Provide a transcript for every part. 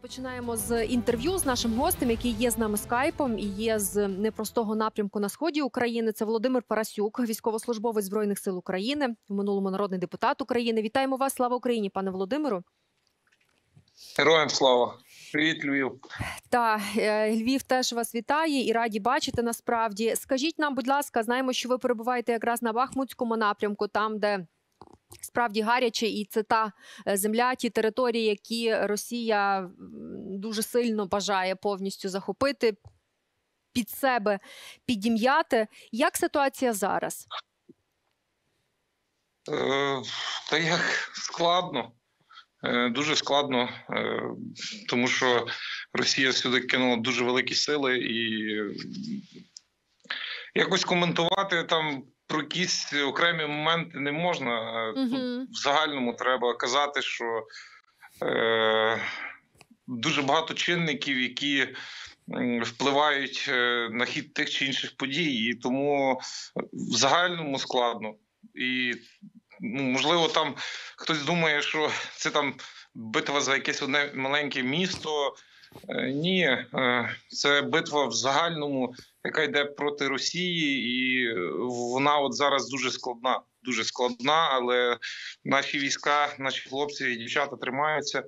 Розпочинаємо з інтерв'ю з нашим гостем, який є з нами скайпом і є з непростого напрямку на сході України. Це Володимир Парасюк, військовослужбовець Збройних сил України, в минулому народний депутат України. Вітаємо вас, слава Україні, пане Володимиру. Героям слава. Привіт, Львів. Та Львів теж вас вітає і раді бачити насправді. Скажіть нам, будь ласка, знаємо, що ви перебуваєте якраз на Бахмутському напрямку, там, де справді гаряче, і це та земля, ті території, які Росія дуже сильно бажає повністю захопити, під себе підім'яти. Як ситуація зараз? Та як складно. Дуже складно, тому що Росія сюди кинула дуже великі сили і якось коментувати там про якісь окремі моменти не можна. Тут в загальному треба казати, що дуже багато чинників, які впливають на хід тих чи інших подій, і тому в загальному складно. І можливо, там хтось думає, що це там битва за якесь одне маленьке місто. Ні, це битва в загальному, яка йде проти Росії, і вона от зараз дуже складна, але наші війська, наші хлопці і дівчата тримаються.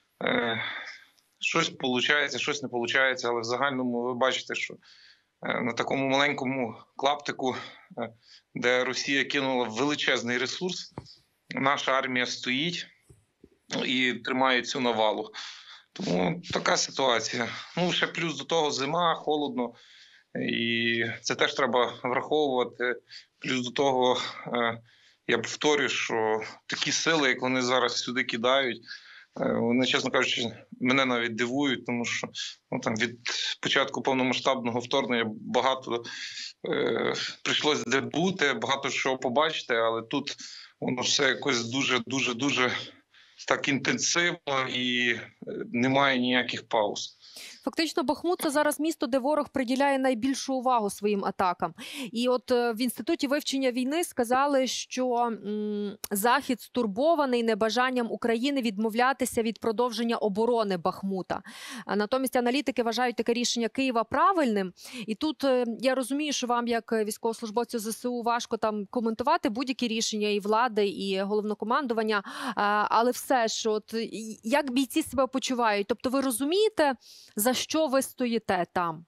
Щось виходить, щось не виходить, але в загальному ви бачите, що на такому маленькому клаптику, де Росія кинула величезний ресурс, наша армія стоїть і тримає цю навалу. Тому така ситуація. Ну, ще плюс до того зима, холодно, і це теж треба враховувати. Плюс до того, я повторюю, що такі сили, як вони зараз сюди кидають, вони, чесно кажучи, мене навіть дивують, тому що там від початку повномасштабного вторгнення багато прийшлося де бути, багато що побачити, але тут воно все якось дуже так інтенсивно і немає ніяких пауз. Фактично, Бахмут – це зараз місто, де ворог приділяє найбільшу увагу своїм атакам. І от в Інституті вивчення війни сказали, що Захід стурбований небажанням України відмовлятися від продовження оборони Бахмута. А натомість аналітики вважають таке рішення Києва правильним. І тут я розумію, що вам, як військовослужбовцю ЗСУ, важко там коментувати будь-які рішення і влади, і головнокомандування. Але все ж, от як бійці себе почувають? Тобто ви розумієте, за що ви стоїте там?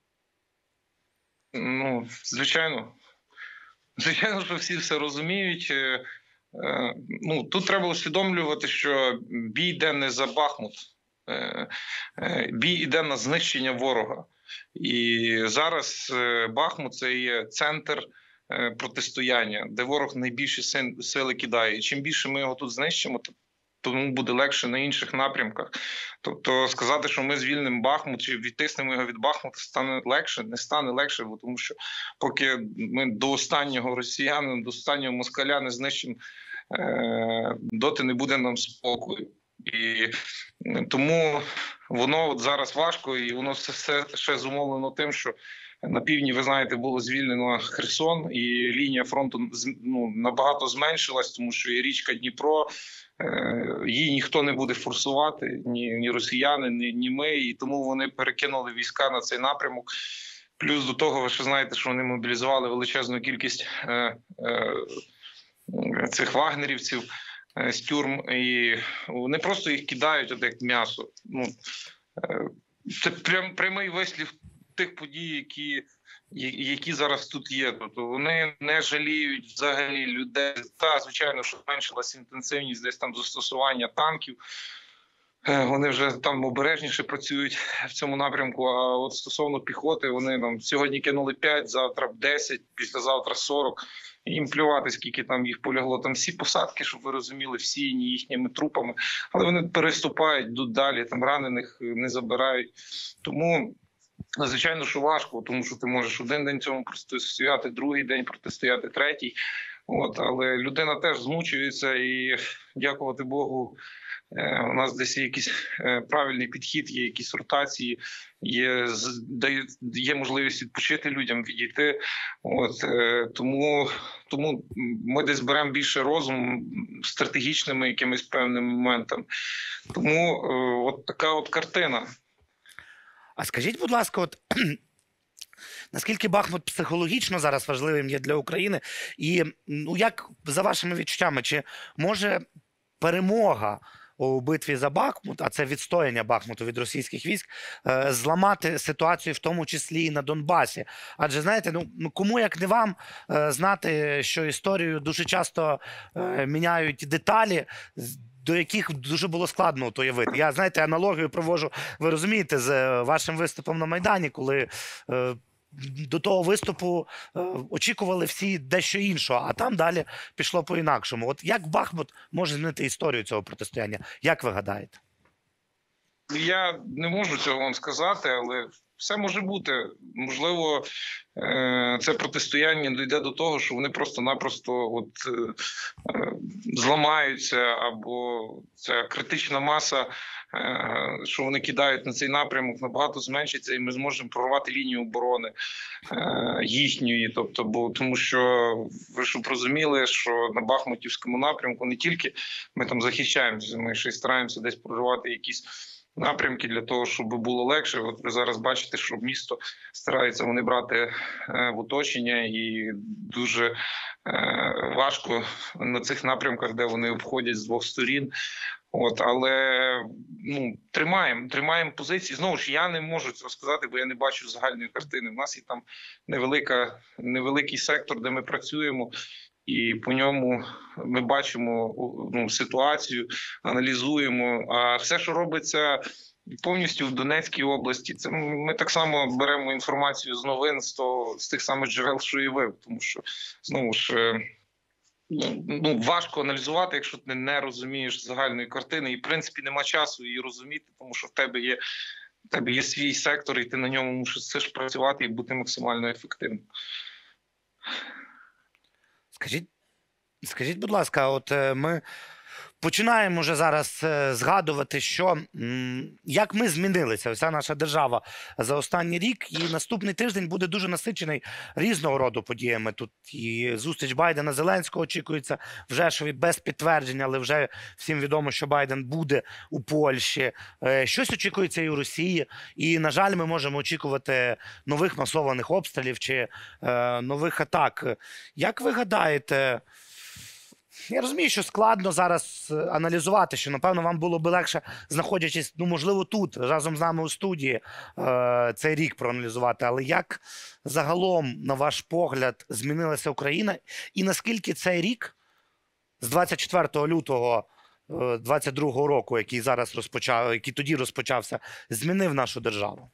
Ну, звичайно. Звичайно, що всі все розуміють. Ну, тут треба усвідомлювати, що бій йде не за Бахмут. Бій йде на знищення ворога. І зараз Бахмут – це є центр протистояння, де ворог найбільші сили кидає. І чим більше ми його тут знищимо, тому буде легше на інших напрямках. Тобто сказати, що ми звільнимо Бахмут чи відтиснемо його від Бахмута, стане легше? Не стане легше, тому що поки ми до останнього росіянина, до останнього москаля не знищимо, доти не буде нам спокою. І тому воно от зараз важко, і воно все ще зумовлено тим, що на півдні, ви знаєте, було звільнено Херсон, і лінія фронту набагато зменшилась, тому що є річка Дніпро, її ніхто не буде форсувати, ні росіяни, ні ми, і тому вони перекинули війська на цей напрямок. Плюс до того, ви ще знаєте, що вони мобілізували величезну кількість цих вагнерівців з тюрм, і вони просто їх кидають от як м'ясо. Ну, це прямий вислів тих подій, які зараз тут є. Тобто вони не жаліють взагалі людей. Та, звичайно, що зменшилася інтенсивність десь там застосування танків. Вони вже там обережніше працюють в цьому напрямку. А от стосовно піхоти, вони там сьогодні кинули 5, завтра 10, післязавтра 40. Їм плювати, скільки там їх полягло. Там всі посадки, щоб ви розуміли, всіяні їхніми трупами. Але вони переступають, йдуть далі, там ранених не забирають. Тому звичайно, що важко, тому що ти можеш один день цьому протистояти, другий день протистояти, третій. Але людина теж змучується, і дякувати Богу, у нас десь є якийсь правильний підхід, є якісь ротації, є можливість відпочити людям, відійти. Тому ми десь беремо більше розум стратегічними якимись певними моментами. Тому от така от картина. А скажіть, будь ласка, наскільки Бахмут психологічно зараз важливим є для України? І як, за вашими відчуттями, чи може перемога у битві за Бахмут, а це відстояння Бахмуту від російських військ, зламати ситуацію в тому числі і на Донбасі? Адже, знаєте, кому як не вам знати, що історію дуже часто міняють деталі, до яких дуже було складно уявити. Я, знаєте, аналогію проводжу, ви розумієте, з вашим виступом на Майдані, коли до того виступу очікували всі дещо іншого, а там далі пішло по-інакшому. От як Бахмут може змінити історію цього протистояння? Як ви гадаєте? Я не можу цього вам сказати, але все може бути. Можливо, це протистояння дійде до того, що вони просто-напросто зламаються, або ця критична маса, що вони кидають на цей напрямок, набагато зменшиться, і ми зможемо прорвати лінію оборони їхньої. Тому що ви щоб розуміли, що на Бахмутівському напрямку не тільки ми там захищаємося, ми ще й стараємося десь проривати якісь напрямки для того, щоб було легше. От ви зараз бачите, що місто стараються вони брати в оточення, і дуже важко на цих напрямках, де вони обходять з двох сторін. Але тримаємо позиції. Знову ж, я не можу цього сказати, бо я не бачу загальної картини. У нас є там невеликий сектор, де ми працюємо, і по ньому ми бачимо ситуацію, аналізуємо. А все, що робиться повністю в Донецькій області, це ми так само беремо інформацію з новин, з тих самих джерел, що і ви. Тому що, знову ж, важко аналізувати, якщо ти не розумієш загальної картини. І, в принципі, нема часу її розуміти, тому що в тебе є свій сектор, і ти на ньому мусиш працювати і бути максимально ефективним. Скажіть, будь ласка, ми починаємо вже зараз згадувати, як ми змінилися, вся наша держава за останній рік, і наступний тиждень буде дуже насичений різного роду подіями. Тут і зустріч Байдена-Зеленського очікується в Жешові без підтвердження, але вже всім відомо, що Байден буде у Польщі. Щось очікується і у Росії, і, на жаль, ми можемо очікувати нових масованих обстрілів чи нових атак. Як ви гадаєте, я розумію, що складно зараз аналізувати, що, напевно, вам було би легше, знаходячись, можливо, тут, разом з нами у студії, цей рік проаналізувати. Але як загалом, на ваш погляд, змінилася Україна? І наскільки цей рік, з 24 лютого 22 року, який тоді розпочався, змінив нашу державу?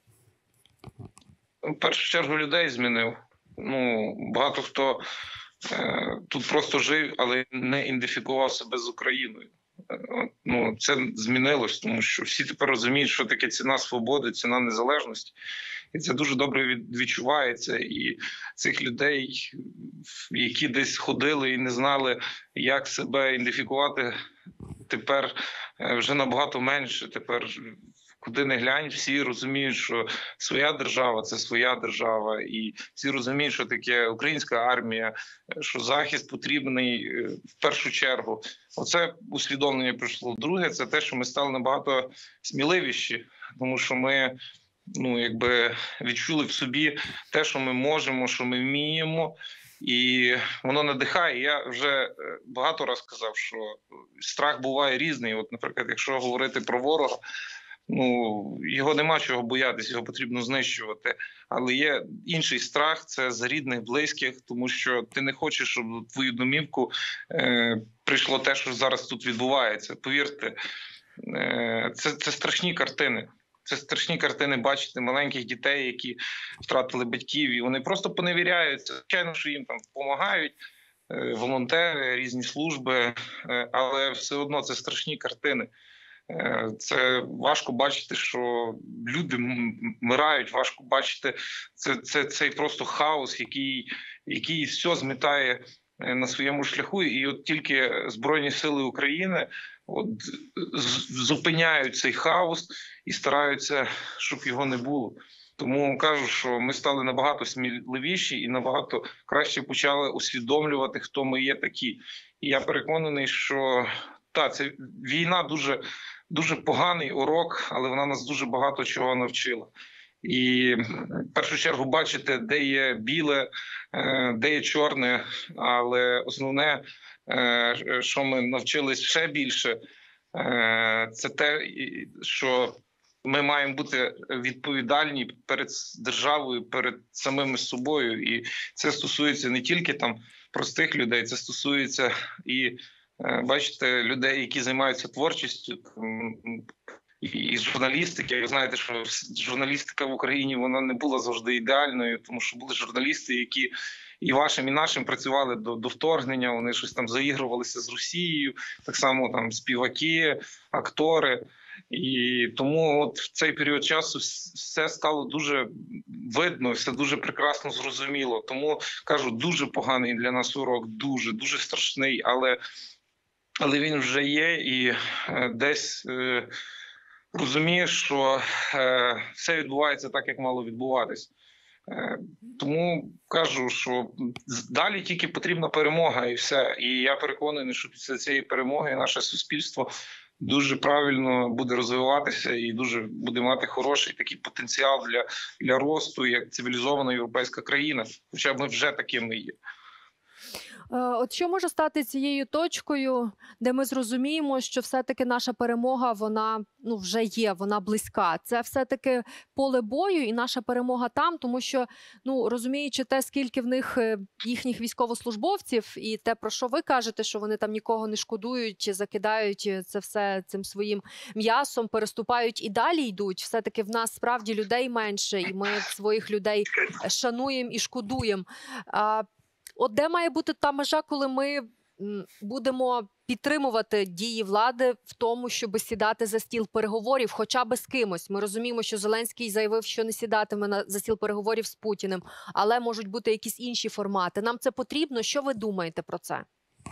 В першу чергу людей змінив. Багато хто тут просто жив, але не ідентифікував себе з Україною. Це змінилось, тому що всі тепер розуміють, що таке ціна свободи, ціна незалежності. І це дуже добре відчувається. І цих людей, які десь ходили і не знали, як себе ідентифікувати, тепер вже набагато менше. Тепер куди не глянь, всі розуміють, що своя держава – це своя держава. І всі розуміють, що таке українська армія, що захист потрібний в першу чергу. Оце усвідомлення прийшло. Друге – це те, що ми стали набагато сміливіші, тому що ми відчули в собі те, що ми можемо, що ми вміємо. І воно надихає. Я вже багато разів казав, що страх буває різний. Наприклад, якщо говорити про ворога, його нема чого боятися, його потрібно знищувати. Але є інший страх – це за рідних, близьких, тому що ти не хочеш, щоб в твою домівку прийшло те, що зараз тут відбувається. Повірте, це страшні картини. Це страшні картини бачити маленьких дітей, які втратили батьків, і вони просто поневіряються. Звичайно, що їм там допомагають волонтери, різні служби, але все одно це страшні картини. Це важко бачити, що люди вмирають, важко бачити цей просто хаос, який все змітає на своєму шляху, і от тільки Збройні Сили України зупиняють цей хаос і стараються, щоб його не було. Тому кажу, що ми стали набагато сміливіші і набагато краще почали усвідомлювати, хто ми є такі. І я переконаний, що це війна дуже поганий урок, але вона нас дуже багато чого навчила. І в першу чергу бачите, де є біле, де є чорне, але основне, що ми навчились ще більше, це те, що ми маємо бути відповідальні перед державою, перед самими собою. І це стосується не тільки там простих людей, це стосується і, бачите, людей, які займаються творчістю, і журналістики. Ви знаєте, що журналістика в Україні вона не була завжди ідеальною, тому що були журналісти, які і вашим, і нашим працювали до вторгнення, вони щось там заігрувалися з Росією, так само там співаки, актори. І тому от в цей період часу все стало дуже видно, все дуже прекрасно зрозуміло. Тому, кажу, дуже поганий для нас урок, дуже страшний, але він вже є, і десь розумієш, що все відбувається так, як мало відбуватись. Тому кажу, що далі тільки потрібна перемога і все. І я переконаний, що після цієї перемоги наше суспільство дуже правильно буде розвиватися і дуже буде мати хороший такий потенціал для росту як цивілізована європейська країна. Хоча ми вже такими є. От що може стати цією точкою, де ми зрозуміємо, що все-таки наша перемога, вона вже є, вона близька. Це все-таки поле бою і наша перемога там, тому що, розуміючи те, скільки в них їхніх військовослужбовців, і те, про що ви кажете, що вони там нікого не шкодують, закидають це все цим своїм м'ясом, переступають і далі йдуть. Все-таки в нас справді людей менше, і ми своїх людей шануємо і шкодуємо. От де має бути та межа, коли ми будемо підтримувати дії влади в тому, щоб сідати за стіл переговорів хоча б з кимось? Ми розуміємо, що Зеленський заявив, що не сідатиме за стіл переговорів з Путіним, але можуть бути якісь інші формати. Нам це потрібно? Що ви думаєте про це?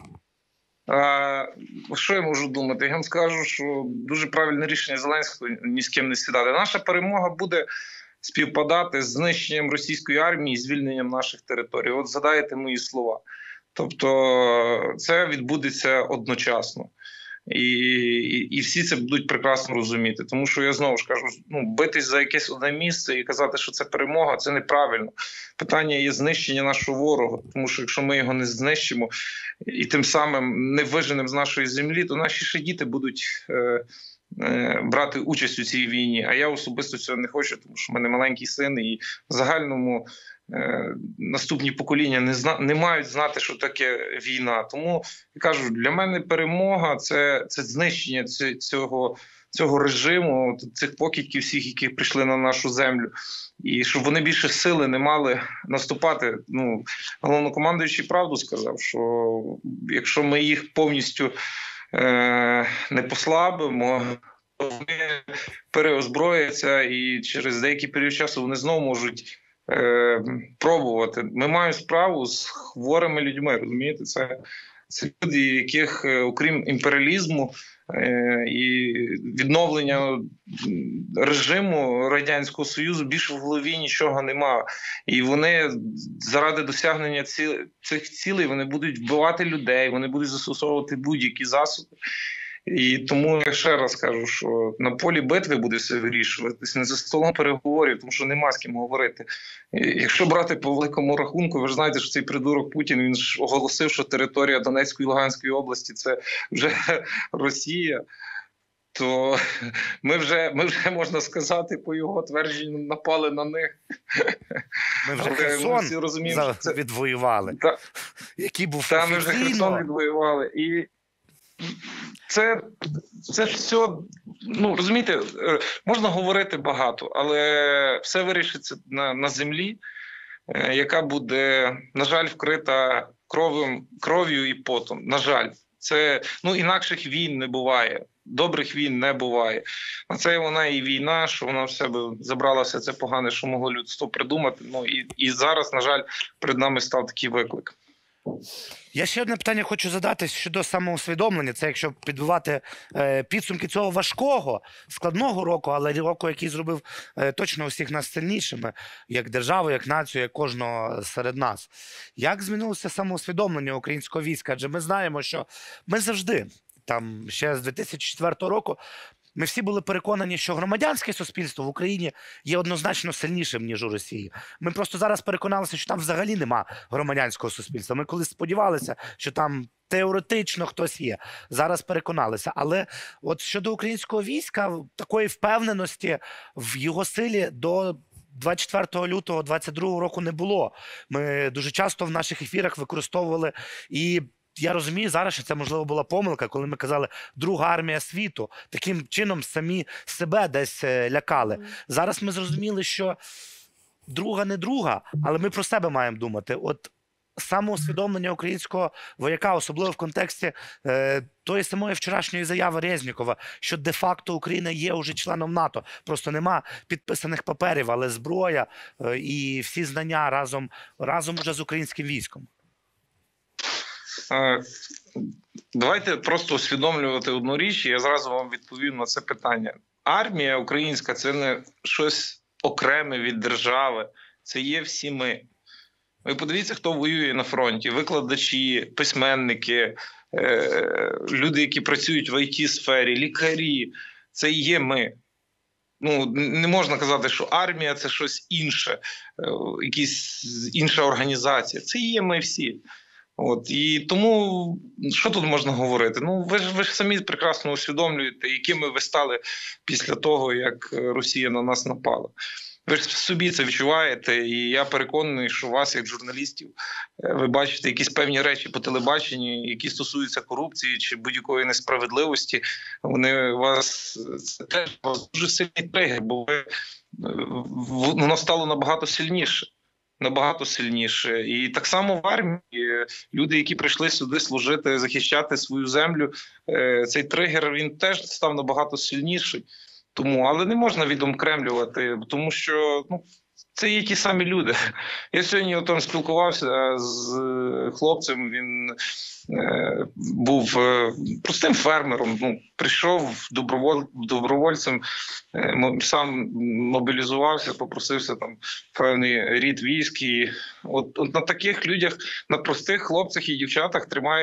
Що я можу думати? Я вам скажу, що дуже правильне рішення Зеленського ні з ким не сідати. Наша перемога буде співпадати з знищенням російської армії і звільненням наших територій. От згадайте мої слова. Тобто це відбудеться одночасно. І всі це будуть прекрасно розуміти. Тому що я знову ж кажу, битись за якесь одне місце і казати, що це перемога, це неправильно. Питання є знищення нашого ворога. Тому що якщо ми його не знищимо і тим самим не виженемо з нашої землі, то наші ще діти будуть брати участь у цій війні. А я особисто цього не хочу, тому що в мене маленький син, і в загальному наступні покоління не мають знати, що таке війна. Тому я кажу, для мене перемога це знищення цього режиму, цих покидьків всіх, які прийшли на нашу землю, і щоб вони більше сили не мали наступати. Головнокомандуючий правду сказав, що якщо ми їх повністю не послабимо, то вони переозброяться, і через деякий період часу вони знову можуть пробувати. Ми маємо справу з хворими людьми, розумієте? Це люди, яких, окрім імперіалізму і відновлення режиму Радянського Союзу, більше в голові нічого немає. І вони заради досягнення цих цілей вони будуть вбивати людей, вони будуть застосовувати будь-які засоби. І тому я ще раз кажу, що на полі битви буде все вирішуватися, не за столом переговорів, тому що нема з ким говорити. Якщо брати по великому рахунку, ви ж знаєте, що цей придурок Путін, він ж оголосив, що територія Донецької і Луганської області – це вже Росія, то ми вже, можна сказати, по його твердженню напали на них. Ми вже Херсон відвоювали, який був офіційно. Ми вже Херсон відвоювали. І це все, розумієте, можна говорити багато, але все вирішиться на землі, яка буде, на жаль, вкрита кров'ю і потом. На жаль, це, інакших війн не буває, добрих війн не буває. А це вона і війна, що вона в себе забрала все це погане, що могло людство придумати. І зараз, на жаль, перед нами став такий виклик. Я ще одне питання хочу задати щодо самоусвідомлення. Це якщо підбивати підсумки цього важкого, складного року, але року, який зробив точно усіх нас сильнішими, як державу, як націю, як кожного серед нас. Як змінилося самоусвідомлення українського війська? Адже ми знаємо, що ми завжди, там ще з 2004 року, ми всі були переконані, що громадянське суспільство в Україні є однозначно сильнішим, ніж у Росії. Ми просто зараз переконалися, що там взагалі нема громадянського суспільства. Ми колись сподівалися, що там теоретично хтось є. Зараз переконалися. Але от щодо українського війська, такої впевненості в його силі до 24 лютого 2022 року не було. Ми дуже часто в наших ефірах використовували і я розумію зараз, що це, можливо, була помилка, коли ми казали «друга армія світу». Таким чином самі себе десь лякали. Зараз ми зрозуміли, що друга не друга, але ми про себе маємо думати. От самоусвідомлення українського вояка, особливо в контексті тої самої вчорашньої заяви Резнікова, що де-факто Україна є уже членом НАТО. Просто нема підписаних паперів, але зброя і всі знання разом уже з українським військом. Давайте просто усвідомлювати одну річ, і я зразу вам відповім на це питання. Армія українська – це не щось окреме від держави, це є всі ми. Ви подивіться, хто воює на фронті. Викладачі, письменники, люди, які працюють в IT-сфері, лікарі – це і є ми. Ну, не можна казати, що армія – це щось інше, якась інша організація. Це і є ми всі. От, і тому, що тут можна говорити? Ну, ви ж самі прекрасно усвідомлюєте, якими ви стали після того, як Росія на нас напала. Ви ж собі це відчуваєте, і я переконаний, що вас, як журналістів, ви бачите якісь певні речі по телебаченні, які стосуються корупції чи будь-якої несправедливості. Вони вас це теж дуже сильний тригер, бо воно стало набагато сильніше. Набагато сильніше. І так само в армії люди, які прийшли сюди служити, захищати свою землю, цей тригер, він теж став набагато сильніший. Тому, але не можна відокремлювати, тому що це є ті самі люди. Я сьогодні там спілкувався з хлопцем, він був простим фермером, прийшов добровольцем, сам мобілізувався, попросився там певний рід військ. І от на таких людях, на простих хлопцях і дівчатах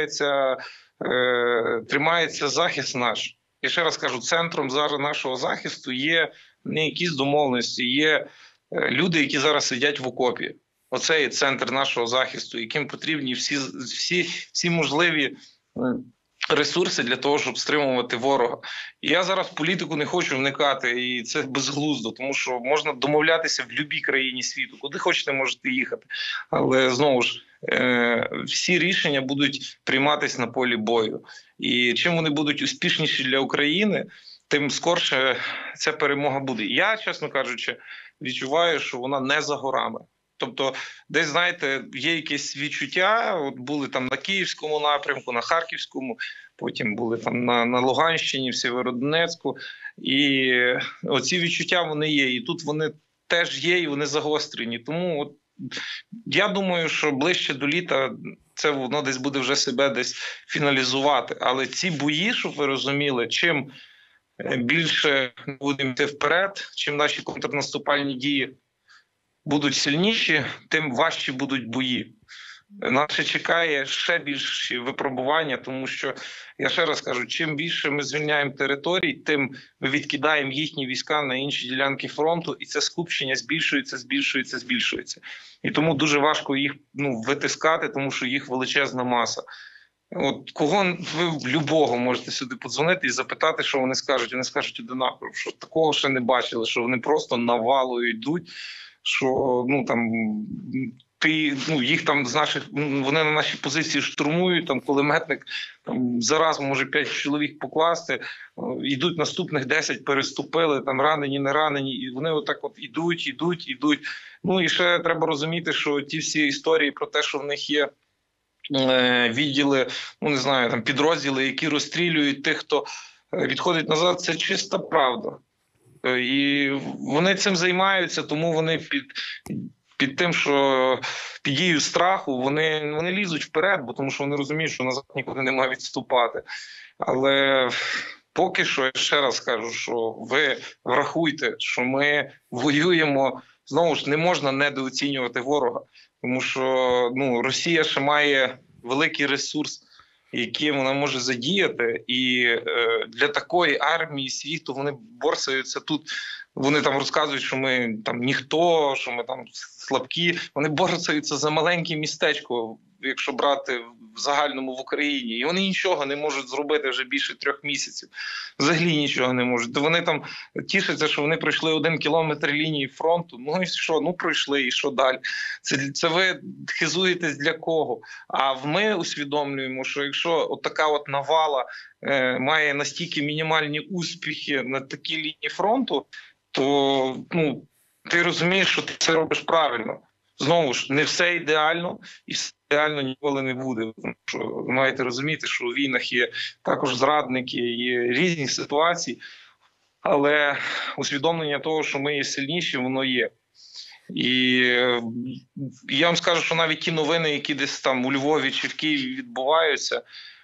тримається захист наш. Я ще раз кажу, центром зараз нашого захисту є не якісь домовленості, є люди, які зараз сидять в окопі. Оце є центр нашого захисту, яким потрібні всі можливі ресурси для того, щоб стримувати ворога. І я зараз в політику не хочу вникати, і це безглуздо, тому що можна домовлятися в будь-якій країні світу. Куди хочете, можете їхати. Але, знову ж, всі рішення будуть прийматися на полі бою. І чим вони будуть успішніші для України, тим скорше ця перемога буде. Я, чесно кажучи, відчуваю, що вона не за горами. Тобто, десь, знаєте, є якесь відчуття, от були там на Київському напрямку, на Харківському, потім були там на Луганщині, в Сєвєродонецьку, і оці відчуття, вони є, і тут вони теж є, і вони загострені. Тому от, я думаю, що ближче до літа це воно десь буде вже себе десь фіналізувати. Але ці бої, щоб ви розуміли, чим більше будемо йти вперед, чим наші контрнаступальні дії будуть сильніші, тим важчі будуть бої. Нас ще чекає ще більші випробування, тому що, я ще раз кажу, чим більше ми звільняємо територій, тим ми відкидаємо їхні війська на інші ділянки фронту, і це скупчення збільшується. І тому дуже важко їх витискати, тому що їх величезна маса. От ви любого можете сюди подзвонити і запитати, що вони скажуть. Вони скажуть одинаково, що такого ще не бачили, що вони просто навалою йдуть, що їх там вони на наші позиції штурмують, там кулеметник зараз може 5 чоловік покласти, йдуть наступних 10, переступили, там ранені, не ранені, і вони отак от ідуть. Ну і ще треба розуміти, що ті всі історії про те, що в них є відділи, підрозділи, які розстрілюють тих, хто відходить назад, це чиста правда. І вони цим займаються, тому вони під тим, що під дією страху вони лізуть вперед, бо тому що вони розуміють, що назад нікуди немає відступати. Але поки що, я ще раз кажу, що ви врахуйте, що ми воюємо, знову ж не можна недооцінювати ворога, тому що Росія ще має великий ресурс, яким вона може задіяти, і для такої армії світу вони борсаються тут. Вони там розказують, що ми там ніхто, що ми там слабкі. Вони борсаються за маленьке містечко, якщо брати в загальному в Україні. І вони нічого не можуть зробити вже більше 3 місяців. Взагалі нічого не можуть. То вони там тішаться, що вони пройшли 1 кілометр лінії фронту. Ну і що? Ну пройшли, і що далі? Це ви хизуєтесь для кого? А ми усвідомлюємо, що якщо от така от навала має настільки мінімальні успіхи на такій лінії фронту, то ти розумієш, що ти це робиш правильно. Знову ж, не все ідеально, і все ідеально ніколи не буде. Тому що ви маєте розуміти, що у війнах є також зрадники, є різні ситуації, але усвідомлення того, що ми є сильніші, воно є. І я вам скажу, що навіть ті новини, які десь там у Львові чи в Києві відбуваються,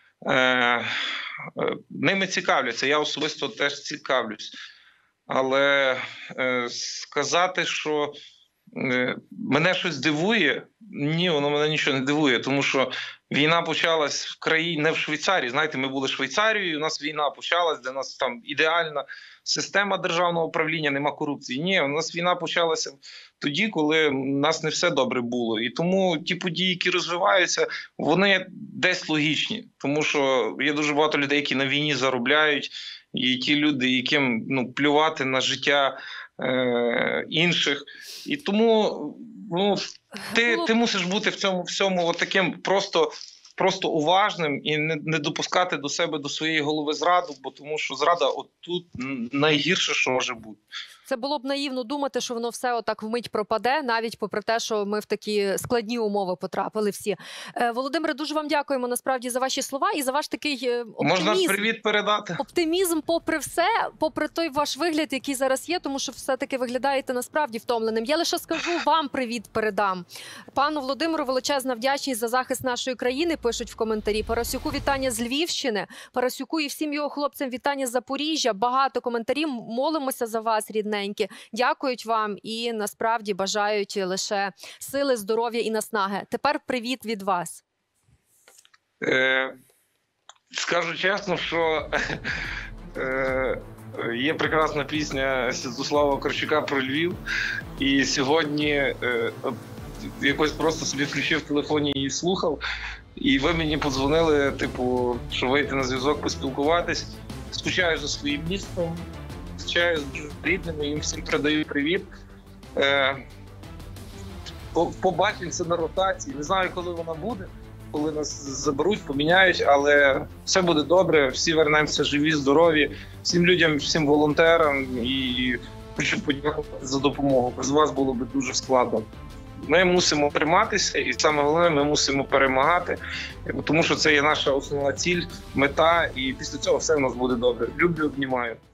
ними цікавляться. Я особисто теж цікавлюсь. Але сказати, що мене щось дивує, ні, воно мене нічого не дивує, тому що війна почалась в країні, не в Швейцарії. Знаєте, ми були Швейцарією, у нас війна почалась, де у нас там ідеальна система державного управління, нема корупції. Ні, у нас війна почалася тоді, коли у нас не все добре було. І тому ті події, які розвиваються, вони десь логічні. Тому що є дуже багато людей, які на війні заробляють, і ті люди, яким плювати на життя інших. І тому ти мусиш бути в цьому всьому таким просто уважним і не допускати до себе, до своєї голови зраду, бо тому що зрада отут найгірше, що може бути. Це було б наївно думати, що воно все отак вмить пропаде, навіть попри те, що ми в такі складні умови потрапили всі. Володимире, дуже вам дякуємо насправді за ваші слова і за ваш такий оптимізм. Можна привіт передати? Оптимізм попри все, попри той ваш вигляд, який зараз є, тому що все-таки виглядаєте насправді втомленим. Я лише скажу, вам привіт передам. Пану Володимиру величезна вдячність за захист нашої країни, пишуть в коментарі. Парасюку вітання з Львівщини, Парасюку і всім його хлопцям вітання з Запоріжжя. Багато коментарів, молимося за вас, рідненькі. Дякують вам і насправді бажають лише сили, здоров'я і наснаги. Тепер привіт від вас. Скажу чесно, що є прекрасна пісня Святослава Корчука про Львів. І сьогодні якось просто собі включив в телефоні і слухав. І ви мені подзвонили, що вийти на зв'язок, поспілкуватись. Скучаю за своїм містом. З рідними, їм всім передаю привіт. Побачимося на ротації. Не знаю, коли вона буде, коли нас заберуть, поміняють, але все буде добре, всі вернемося живі, здорові, всім людям, всім волонтерам, і хочу подякувати за допомогу. Без вас було б дуже складно. Ми мусимо триматися, і саме головне, ми мусимо перемагати, тому що це є наша основна ціль, мета, і після цього все в нас буде добре. Люблю, обнімаю.